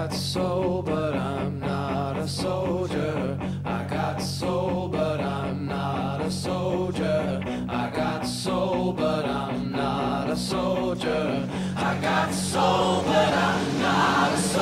got soul, but I'm not a soldier. I got soul, but I'm not a soldier. I got soul, but I'm not a soldier. I got soul, but I'm not a soldier.